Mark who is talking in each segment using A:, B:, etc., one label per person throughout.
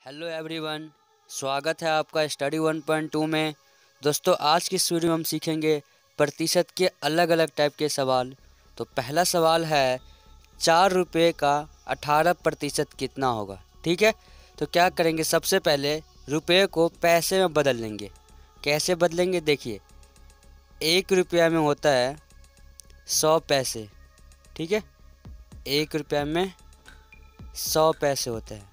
A: Hello everyone, स्वागत है आपका स्टडी 1.2 में। दोस्तों, आज की इस वीडियो में हम सीखेंगे प्रतिशत के अलग अलग टाइप के सवाल। तो पहला सवाल है 4 रुपये का 18% कितना होगा। ठीक है, तो क्या करेंगे, सबसे पहले रुपये को पैसे में बदल लेंगे। कैसे बदलेंगे, देखिए 1 रुपया में होता है 100 पैसे। ठीक है, 1 रुपया में 100 पैसे होते हैं।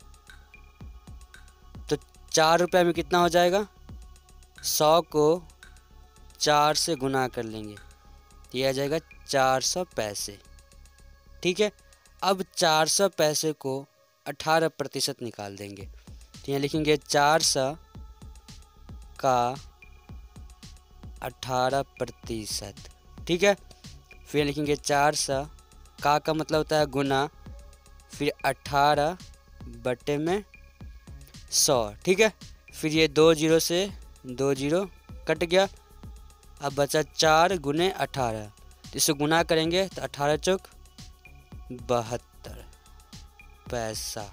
A: तो 4 रुपये में कितना हो जाएगा, 100 को 4 से गुना कर लेंगे, ये आ जाएगा 400 पैसे। ठीक है, अब 400 पैसे को 18% निकाल देंगे। तो यहाँ लिखेंगे 400 का 18%। ठीक है, फिर लिखेंगे 400 का मतलब होता है गुना, फिर 18 बटे में 100। ठीक है, फिर ये 2 जीरो से 2 जीरो कट गया। अब बचा 4 गुने 18, तो इसे गुना करेंगे तो 18 चौक 72 पैसा।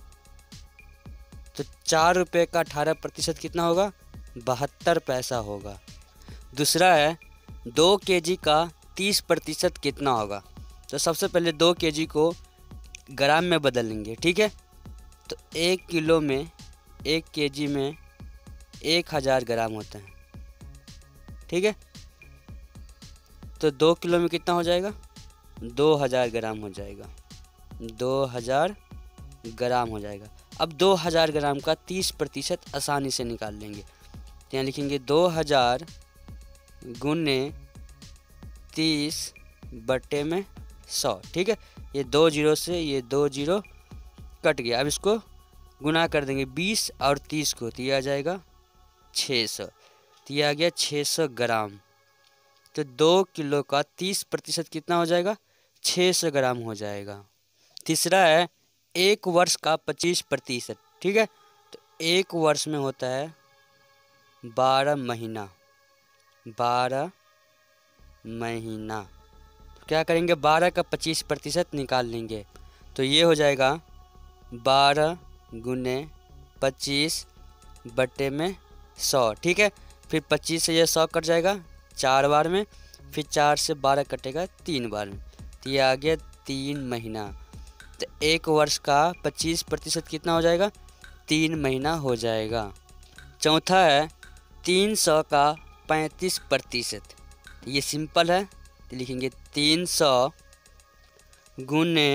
A: तो 4 रुपये का 18% कितना होगा, 72 पैसा होगा। दूसरा है 2 केजी का 30% कितना होगा। तो सबसे पहले 2 केजी को ग्राम में बदल लेंगे। ठीक है, तो 1 किलो में 1 केजी में 1000 ग्राम होता है। ठीक है, तो 2 किलो में कितना हो जाएगा, 2000 ग्राम हो जाएगा। 2000 ग्राम हो जाएगा। अब 2000 ग्राम का 30% आसानी से निकाल लेंगे। तो यहाँ लिखेंगे 2000 गुने 30 बटे में 100। ठीक है, ये 2 जीरो से ये 2 जीरो कट गया। अब इसको गुना कर देंगे 20 और 30 को, तो ये आ जाएगा 600। तो ये आ गया 600 ग्राम। तो 2 किलो का 30% कितना हो जाएगा, 600 ग्राम हो जाएगा। तीसरा है 1 वर्ष का 25%। ठीक है, तो 1 वर्ष में होता है 12 महीना। 12 महीना, तो क्या करेंगे, 12 का 25% निकाल लेंगे। तो ये हो जाएगा 12 गुने 25 बटे में 100। ठीक है, फिर 25 से ये 100 कट जाएगा 4 बार में, फिर 4 से 12 कटेगा 3 बार में, तो ये आ गया 3 महीना। तो 1 वर्ष का 25% कितना हो जाएगा, 3 महीना हो जाएगा। चौथा है 300 का 35%। ये सिंपल है, तो लिखेंगे 300 गुने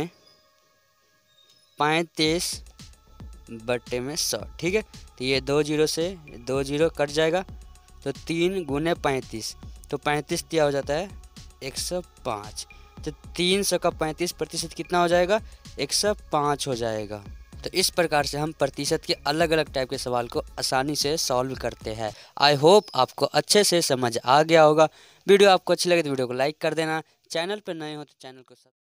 A: 35 बटे में 100। ठीक है, तो ये 2 जीरो से 2 जीरो कट जाएगा, तो 3 गुने 35, तो 35 दिया हो जाता है 105। तो 300 का 35% कितना हो जाएगा, 105 हो जाएगा। तो इस प्रकार से हम प्रतिशत के अलग अलग टाइप के सवाल को आसानी से सॉल्व करते हैं। आई होप आपको अच्छे से समझ आ गया होगा। वीडियो आपको अच्छी लगे तो वीडियो को लाइक कर देना। चैनल पर नए हो तो चैनल को